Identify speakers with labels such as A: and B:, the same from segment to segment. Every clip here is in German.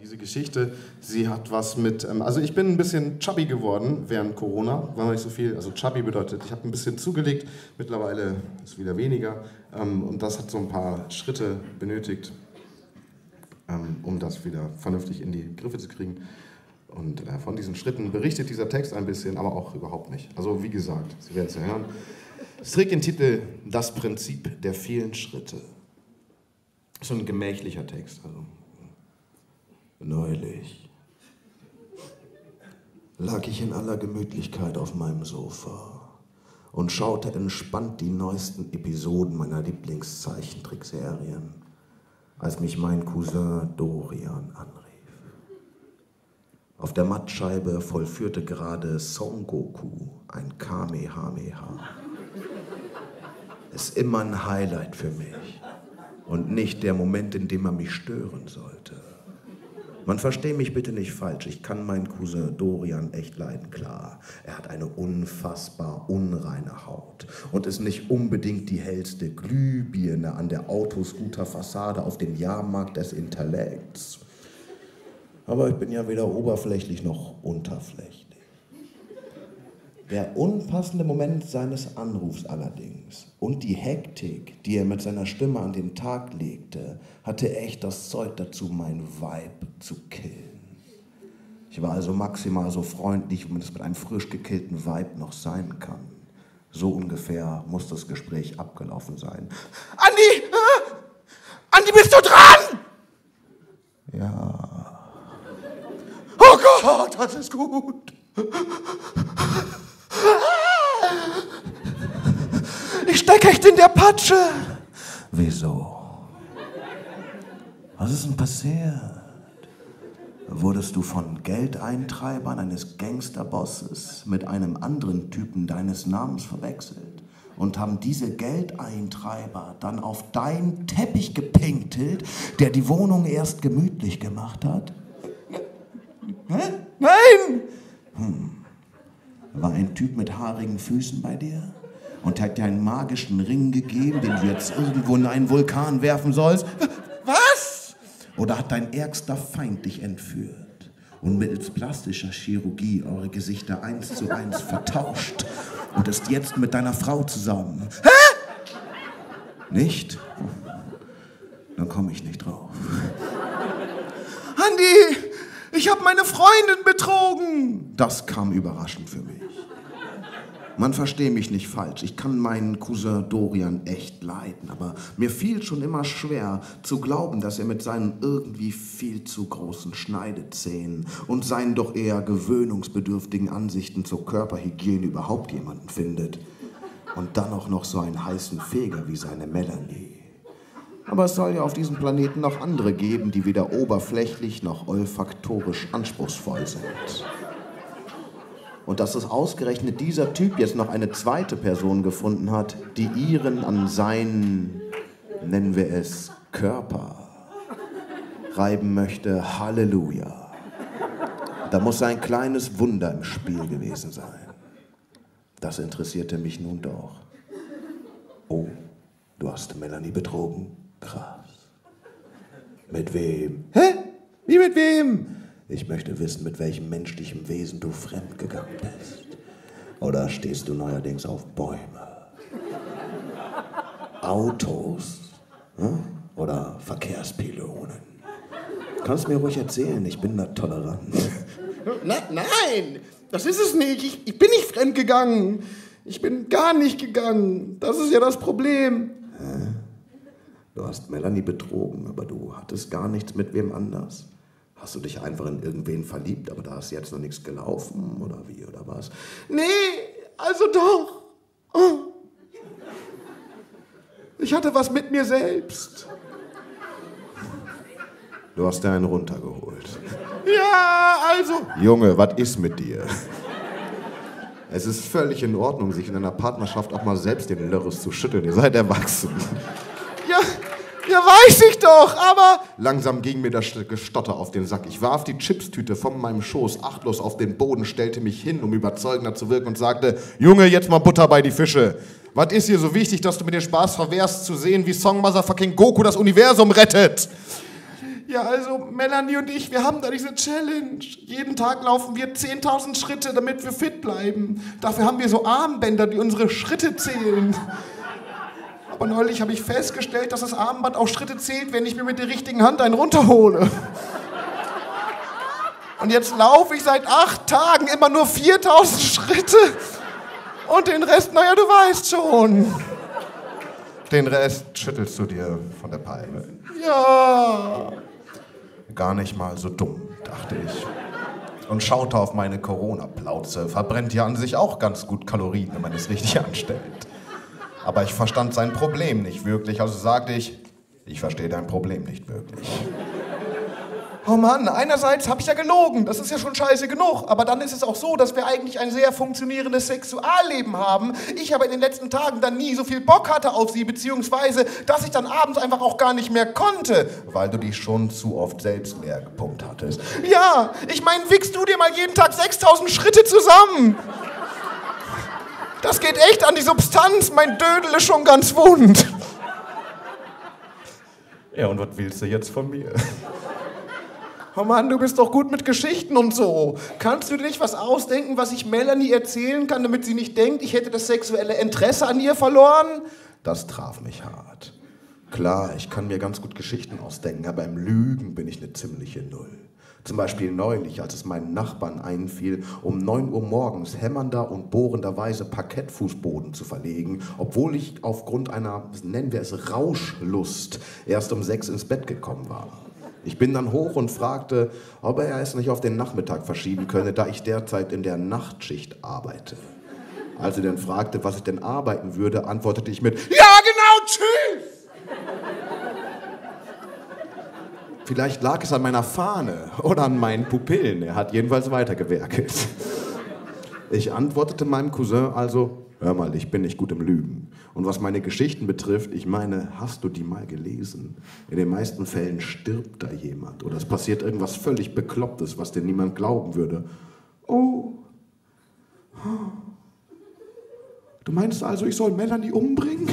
A: Diese Geschichte, sie hat was mit, also ich bin ein bisschen chubby geworden während Corona, war noch nicht so viel, also chubby bedeutet, ich habe ein bisschen zugelegt, mittlerweile ist wieder weniger und das hat so ein paar Schritte benötigt, um das wieder vernünftig in die Griffe zu kriegen. Und von diesen Schritten berichtet dieser Text ein bisschen, aber auch überhaupt nicht. Also wie gesagt, Sie werden es ja hören. Es trägt den Titel Das Prinzip der vielen Schritte. So ein gemächlicher Text, also. Neulich lag ich in aller Gemütlichkeit auf meinem Sofa und schaute entspannt die neuesten Episoden meiner Lieblingszeichentrickserien, als mich mein Cousin Dorian anrief. Auf der Mattscheibe vollführte gerade Son Goku ein Kamehameha. Ist immer ein Highlight für mich und nicht der Moment, in dem er mich stören sollte. Man verstehe mich bitte nicht falsch, ich kann meinen Cousin Dorian echt leiden, klar. Er hat eine unfassbar unreine Haut und ist nicht unbedingt die hellste Glühbirne an der Autoscooter-Fassade auf dem Jahrmarkt des Intellekts. Aber ich bin ja weder oberflächlich noch unterflächlich. Der unpassende Moment seines Anrufs allerdings und die Hektik, die er mit seiner Stimme an den Tag legte, hatte echt das Zeug dazu, mein Vibe zu killen. Ich war also maximal so freundlich, wie man es mit einem frisch gekillten Vibe noch sein kann. So ungefähr muss das Gespräch abgelaufen sein. Andi! Andi, bist du dran? Ja. Oh Gott, das ist gut. Ich stecke echt in der Patsche. Wieso? Was ist denn passiert? Wurdest du von Geldeintreibern eines Gangsterbosses mit einem anderen Typen deines Namens verwechselt? Und haben diese Geldeintreiber dann auf deinen Teppich gepinkelt, der die Wohnung erst gemütlich gemacht hat? Hä? Nein! War ein Typ mit haarigen Füßen bei dir und hat dir einen magischen Ring gegeben, den du jetzt irgendwo in einen Vulkan werfen sollst? Was? Oder hat dein ärgster Feind dich entführt und mittels plastischer Chirurgie eure Gesichter 1:1 vertauscht und ist jetzt mit deiner Frau zusammen? Hä? Nicht? Dann komme ich nicht drauf. Andi! Ich habe meine Freundin betrogen. Das kam überraschend für mich. Man verstehe mich nicht falsch, ich kann meinen Cousin Dorian echt leiden, aber mir fiel schon immer schwer zu glauben, dass er mit seinen irgendwie viel zu großen Schneidezähnen und seinen doch eher gewöhnungsbedürftigen Ansichten zur Körperhygiene überhaupt jemanden findet. Und dann auch noch so einen heißen Feger wie seine Melanie. Aber es soll ja auf diesem Planeten noch andere geben, die weder oberflächlich noch olfaktorisch anspruchsvoll sind. Und dass es ausgerechnet dieser Typ jetzt noch eine zweite Person gefunden hat, die ihren an seinen, nennen wir es, Körper reiben möchte, Halleluja. Da muss ein kleines Wunder im Spiel gewesen sein. Das interessierte mich nun doch. Oh, du hast Melanie betrogen? Krass. Mit wem? Hä? Wie mit wem? Ich möchte wissen, mit welchem menschlichen Wesen du fremdgegangen bist. Oder stehst du neuerdings auf Bäume? Autos? Oder Verkehrspilonen? Du kannst mir ruhig erzählen, ich bin da tolerant. Nein, das ist es nicht. Ich bin nicht fremdgegangen. Ich bin gar nicht gegangen. Das ist ja das Problem. Hä? Du hast Melanie betrogen, aber du hattest gar nichts mit wem anders. Hast du dich einfach in irgendwen verliebt, aber da ist jetzt noch nichts gelaufen, oder wie, oder was? Nee, also doch. Oh. Ich hatte was mit mir selbst. Du hast dir einen runtergeholt. Ja, also... Junge, was ist mit dir? Es ist völlig in Ordnung, sich in einer Partnerschaft auch mal selbst den Lörres zu schütteln. Ihr seid erwachsen. Ja, weiß ich doch, aber... Langsam ging mir das Gestotter auf den Sack. Ich warf die Chipstüte von meinem Schoß achtlos auf den Boden, stellte mich hin, um überzeugender zu wirken und sagte, Junge, jetzt mal Butter bei die Fische. Was ist hier so wichtig, dass du mir den Spaß verwehrst, zu sehen, wie Son Motherfucking Goku das Universum rettet?
B: Ja, also Melanie und ich, wir haben da diese Challenge. Jeden Tag laufen wir 10.000 Schritte, damit wir fit bleiben. Dafür haben wir so Armbänder, die unsere Schritte zählen. Aber neulich habe ich festgestellt, dass das Armband auch Schritte zählt, wenn ich mir mit der richtigen Hand einen runterhole. Und jetzt laufe ich seit 8 Tagen immer nur 4.000 Schritte. Und den Rest, naja, du weißt schon.
A: Den Rest schüttelst du dir von der Palme.
B: Ja.
A: Gar nicht mal so dumm, dachte ich. Und schaute auf meine Corona-Plauze. Verbrennt ja an sich auch ganz gut Kalorien, wenn man es richtig anstellt. Aber ich verstand sein Problem nicht wirklich, also sagte ich verstehe dein Problem nicht wirklich.
B: Oh Mann, einerseits habe ich ja gelogen, das ist ja schon scheiße genug, aber dann ist es auch so, dass wir eigentlich ein sehr funktionierendes Sexualleben haben. Ich aber in den letzten Tagen dann nie so viel Bock hatte auf sie, beziehungsweise, dass ich dann abends einfach auch gar nicht mehr konnte.
A: Weil du dich schon zu oft selbst leer gepumpt hattest.
B: Ja, ich meine, wichst du dir mal jeden Tag 6.000 Schritte zusammen? Das geht echt an die Substanz, mein Dödel ist schon ganz wund.
A: Ja, und was willst du jetzt von mir?
B: Oh Mann, du bist doch gut mit Geschichten und so. Kannst du dir nicht was ausdenken, was ich Melanie erzählen kann, damit sie nicht denkt, ich hätte das sexuelle Interesse an ihr verloren?
A: Das traf mich hart. Klar, ich kann mir ganz gut Geschichten ausdenken, aber im Lügen bin ich eine ziemliche Null. Zum Beispiel neulich, als es meinen Nachbarn einfiel, um 9 Uhr morgens hämmernder und bohrenderweise Parkettfußboden zu verlegen, obwohl ich aufgrund einer, nennen wir es Rauschlust, erst um 6 ins Bett gekommen war. Ich bin dann hoch und fragte, ob er es nicht auf den Nachmittag verschieben könne, da ich derzeit in der Nachtschicht arbeite. Als er dann fragte, was ich denn arbeiten würde, antwortete ich mit, ja genau, tschüss! Vielleicht lag es an meiner Fahne oder an meinen Pupillen, er hat jedenfalls weitergewerkelt. Ich antwortete meinem Cousin also, hör mal, ich bin nicht gut im Lügen. Und was meine Geschichten betrifft, ich meine, hast du die mal gelesen? In den meisten Fällen stirbt da jemand oder es passiert irgendwas völlig Beklopptes, was dir niemand glauben würde. Oh. Du meinst also, ich soll Melanie umbringen?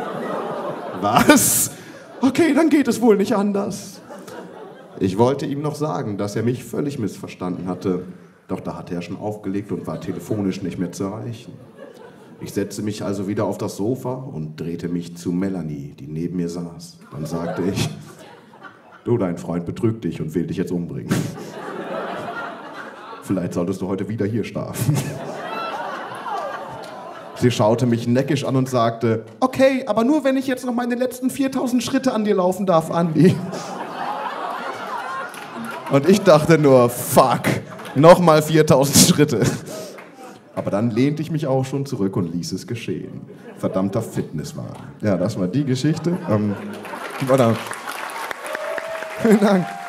A: Was? Okay, dann geht es wohl nicht anders. Ich wollte ihm noch sagen, dass er mich völlig missverstanden hatte. Doch da hatte er schon aufgelegt und war telefonisch nicht mehr zu erreichen. Ich setzte mich also wieder auf das Sofa und drehte mich zu Melanie, die neben mir saß. Dann sagte ich, du, dein Freund betrügt dich und will dich jetzt umbringen. Vielleicht solltest du heute wieder hier schlafen. Sie schaute mich neckisch an und sagte, okay, aber nur wenn ich jetzt noch meine letzten 4.000 Schritte an dir laufen darf, Andi. Und ich dachte nur, fuck, nochmal 4.000 Schritte. Aber dann lehnte ich mich auch schon zurück und ließ es geschehen. Verdammter Fitnesswahn. Ja, das war die Geschichte. Vielen Dank.